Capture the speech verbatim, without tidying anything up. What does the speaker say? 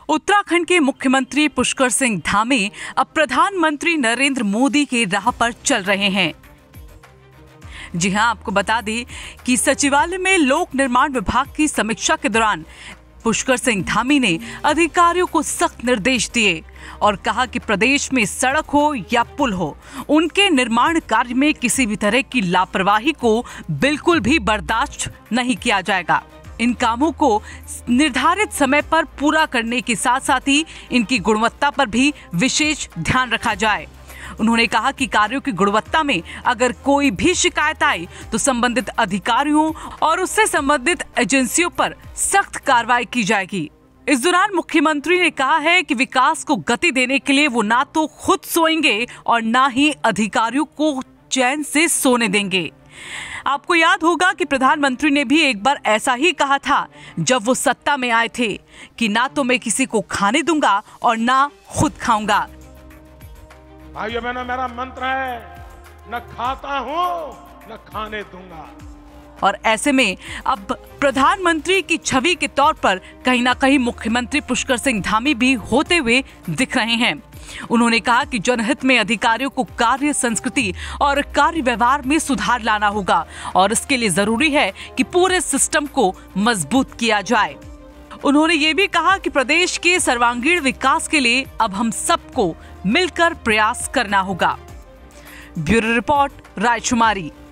उत्तराखंड के मुख्यमंत्री पुष्कर सिंह धामी अब प्रधानमंत्री नरेंद्र मोदी के राह पर चल रहे हैं। जी हां, आपको बता दें कि सचिवालय में लोक निर्माण विभाग की समीक्षा के दौरान पुष्कर सिंह धामी ने अधिकारियों को सख्त निर्देश दिए और कहा कि प्रदेश में सड़क हो या पुल हो, उनके निर्माण कार्य में किसी भी तरह की लापरवाही को बिल्कुल भी बर्दाश्त नहीं किया जाएगा। इन कामों को निर्धारित समय पर पूरा करने के साथ साथ ही इनकी गुणवत्ता पर भी विशेष ध्यान रखा जाए। उन्होंने कहा कि कार्यों की गुणवत्ता में अगर कोई भी शिकायत आए तो संबंधित अधिकारियों और उससे संबंधित एजेंसियों पर सख्त कार्रवाई की जाएगी। इस दौरान मुख्यमंत्री ने कहा है कि विकास को गति देने के लिए वो ना तो खुद सोएंगे और ना ही अधिकारियों को चैन से सोने देंगे। आपको याद होगा कि प्रधानमंत्री ने भी एक बार ऐसा ही कहा था जब वो सत्ता में आए थे कि ना तो मैं किसी को खाने दूंगा और ना खुद खाऊंगा। भाइयों बहनों, मेरा मंत्र है, न खाता हूं न खाने दूंगा। और ऐसे में अब प्रधानमंत्री की छवि के तौर पर कहीं ना कहीं मुख्यमंत्री पुष्कर सिंह धामी भी होते हुए दिख रहे हैं। उन्होंने कहा कि जनहित में अधिकारियों को कार्य संस्कृति और कार्य व्यवहार में सुधार लाना होगा और इसके लिए जरूरी है कि पूरे सिस्टम को मजबूत किया जाए। उन्होंने ये भी कहा कि प्रदेश के सर्वांगीण विकास के लिए अब हम सबको मिलकर प्रयास करना होगा। Bureau report, रायशुमारी।